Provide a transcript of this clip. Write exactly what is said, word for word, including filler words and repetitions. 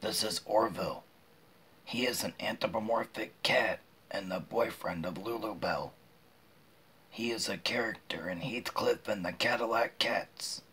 This is Orville. He is an anthropomorphic cat and the boyfriend of Lulu Bell. He is a character in Heathcliff and the Cadillac Cats.